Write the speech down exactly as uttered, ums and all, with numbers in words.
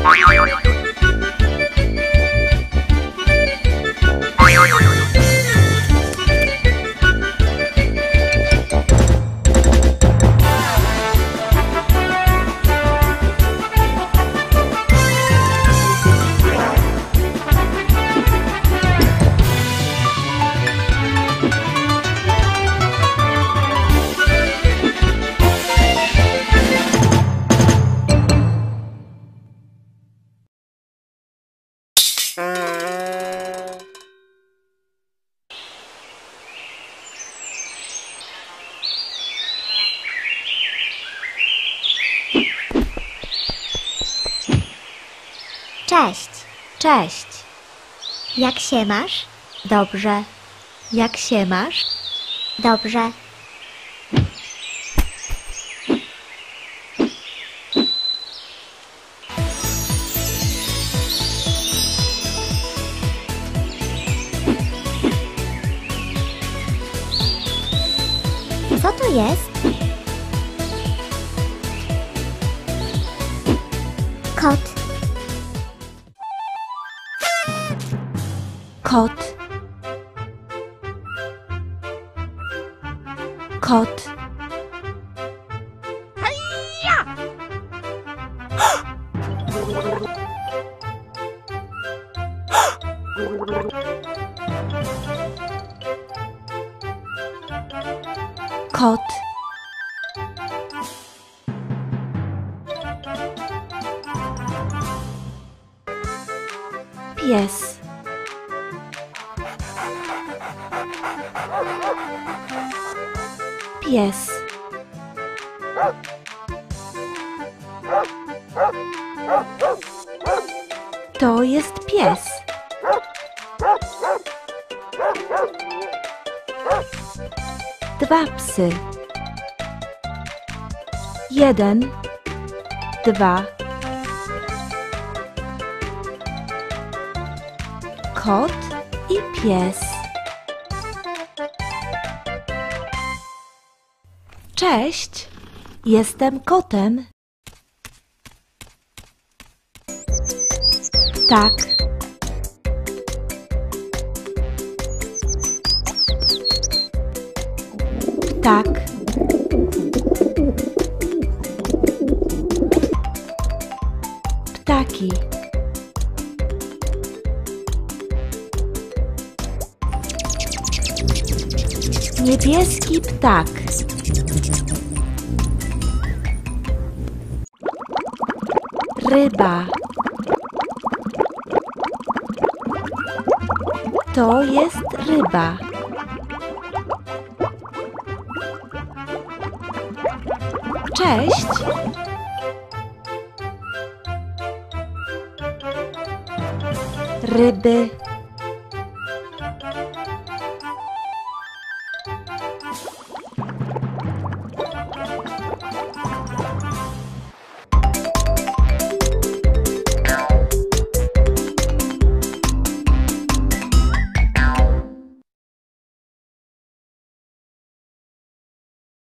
Cześć, cześć. Jak się masz? Dobrze. Jak się masz? Dobrze. Co to jest? Kot. Kot. Kot. Kot. Pies. Pies. To jest pies. Dwa psy. Jeden, dwa. Kot i pies. Cześć, jestem kotem. Tak. Tak. Ptaki. Niebieski ptak. Ryba. To jest ryba. Cześć. Ryby.